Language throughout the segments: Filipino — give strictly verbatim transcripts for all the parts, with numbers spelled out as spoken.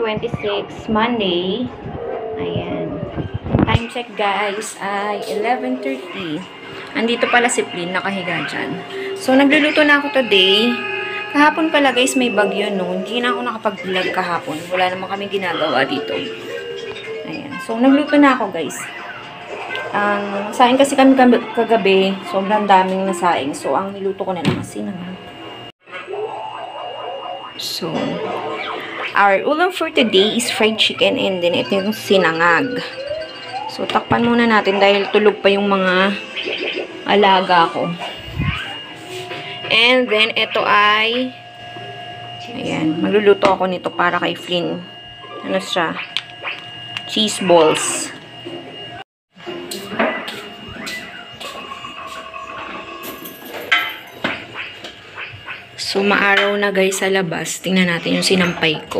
twenty-six, Monday. Ayan. Time check guys ay eleven thirty. Andito pala si Plin, nakahiga dyan. So, nagluluto na ako today. Kahapon pala guys, may bagyo noon. Hindi na ako nakapag-vlog kahapon. Wala naman kami ginagawa dito. Ayan. So, nagluto na ako guys. Ang um, saing kasi kami kagabi, sobrang daming nasaing. So, ang niluto ko na lang sinangag. So, our ulam for today is fried chicken and then ito yung sinangag. So, takpan muna natin dahil tulog pa yung mga alaga ko. And then, ito ay ayan, magluluto ako nito para kay Flynn. Ano siya? Cheese balls. So, maaraw na guys sa labas. Tingnan natin yung sinampay ko.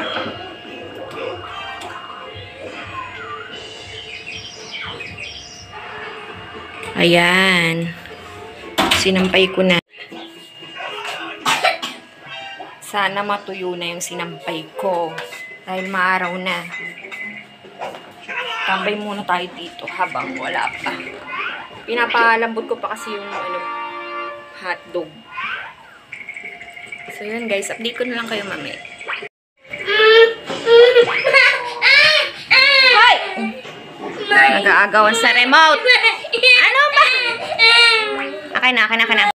Ayan. Sinampay ko na. Sana matuyo na yung sinampay ko. Dahil maaraw na. Tambay muna tayo dito habang wala pa. Pinapalambot ko pa kasi yung ano, hotdog. So yun guys, update ko na lang kayo mamaya. Hoy! Nag-aagawan sa remote. Ano ba? Akin na, akin na, akin na.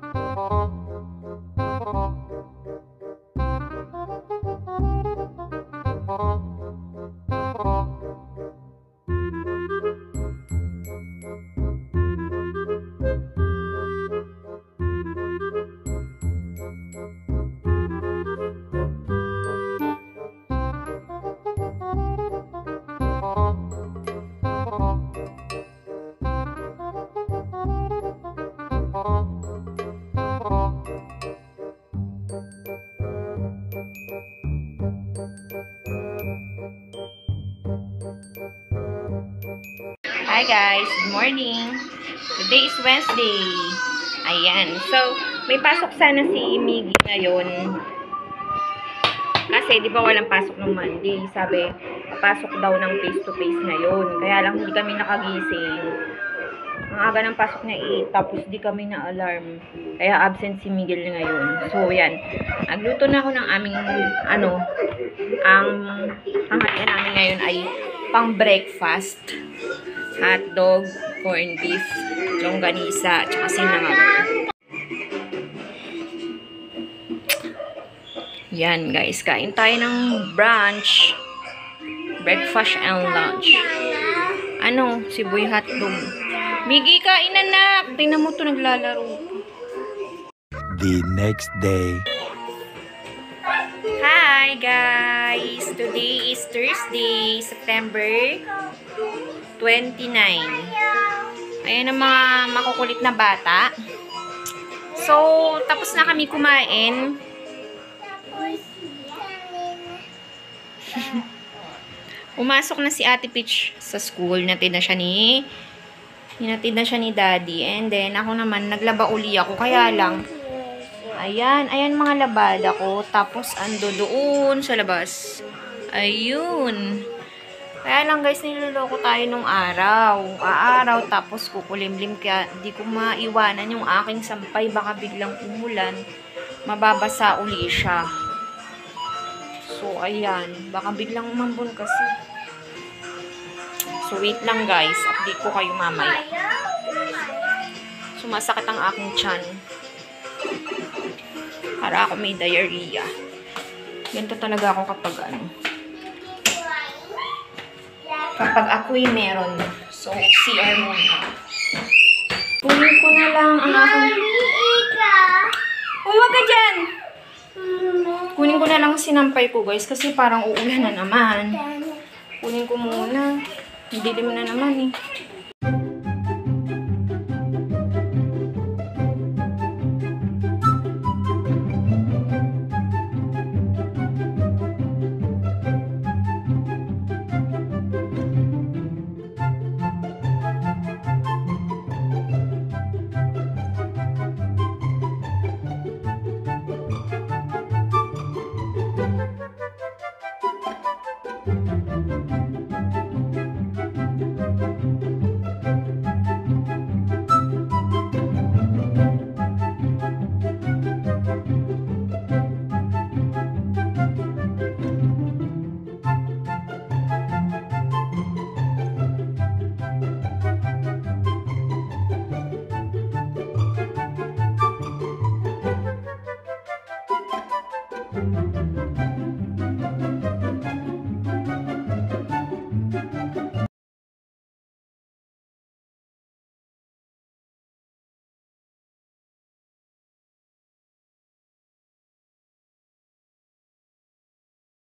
Hi guys, good morning. Today is Wednesday. Ayan. So, may pasok sana si Miggy ngayon. Kasi, di ba walang pasok ng Monday? Sabi, papasok daw ng face-to-face ngayon. Kaya lang hindi kami nakagising. Ang aga ng pasok niya eight, tapos di kami na-alarm. Kaya absent si Miguel ngayon. So, yan. Nagluto na ako ng aming, ano, ang hangat namin ngayon ay pang breakfast. Hotdog, corned beef, longganisa, tsaka sinangag. Yan guys, kain tayo ng brunch, breakfast and lunch. Ano, siboy hotdog. Miggy, kain na na. Tingnan mo to, naglalaro. The next day. Hi guys, today is Thursday, September twenty-nine. Ayan ang mga makukulit na bata. So, tapos na kami kumain. Umasok na si Ate Peach sa school. Hinatid na siya ni hinatid na siya ni Daddy. And then, ako naman, naglaba uli ako. Kaya lang, ayan, ayan mga labada ko. Tapos, ando doon sa labas. Ayun. Kaya lang guys, niloloko tayo nung araw. Aaraw, tapos kukulimlim. Kaya di ko maiwanan yung aking sampay. Baka biglang umulan. Mababasa uli siya. So, ayan. Baka biglang umambon kasi. So, wait lang guys. Update ko kayo mamaya. Sumasakit ang aking tiyan. Para ako may diarrhea. Ganito talaga ako kapag ano. Kapag ako'y meron. So, C R muna. Kunin ko na lang ang aking... Uy, wag ka dyan! Kunin ko na lang sinampay ko, guys. Kasi parang uulan na naman. Kunin ko muna. Dilim na naman, eh.